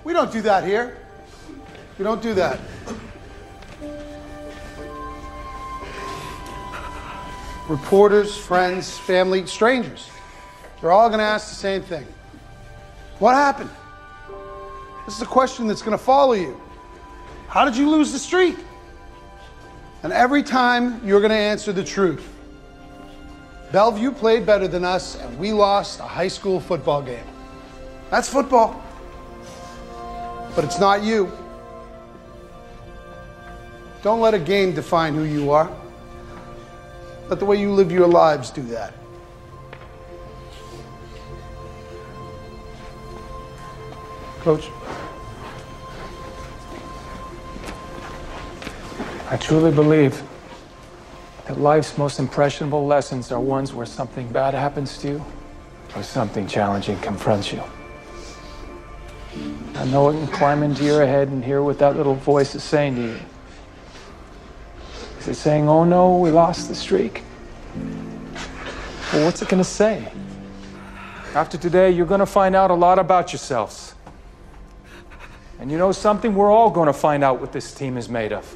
We don't do that here. We don't do that. Reporters, friends, family, strangers. They're all going to ask the same thing. What happened? This is a question that's going to follow you. How did you lose the streak? And every time you're going to answer the truth. Bellevue played better than us and we lost a high school football game. That's football. But it's not you. Don't let a game define who you are. Let the way you live your lives do that. Coach? I truly believe that life's most impressionable lessons are ones where something bad happens to you or something challenging confronts you. I know it can climb into your head and hear what that little voice is saying to you. Is it saying, oh no, we lost the streak? Well, what's it going to say? After today, you're going to find out a lot about yourselves. And you know something? We're all going to find out what this team is made of.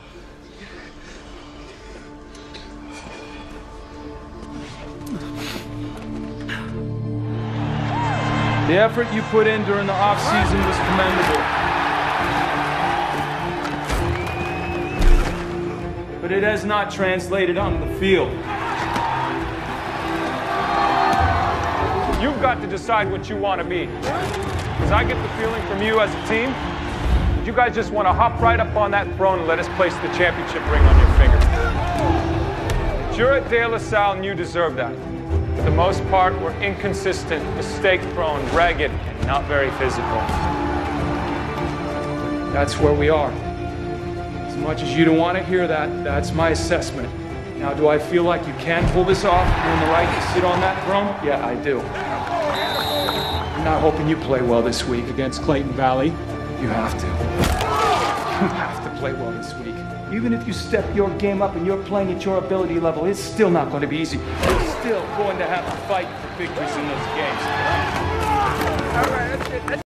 The effort you put in during the off-season was commendable. But it has not translated on the field. You've got to decide what you want to be. Because I get the feeling from you as a team, you guys just want to hop right up on that throne and let us place the championship ring on your finger. But you're at De La Salle and you deserve that. For the most part, we're inconsistent, mistake-prone, ragged, and not very physical. That's where we are. As much as you don't want to hear that, that's my assessment. Now, do I feel like you can pull this off? You're in the right to sit on that throne? Yeah, I do. I'm not hoping you play well this week against Clayton Valley. You have to. You have to play well this week. Even if you step your game up and you're playing at your ability level, it's still not going to be easy. You're still going to have to fight for victories in those games. All right, that's it.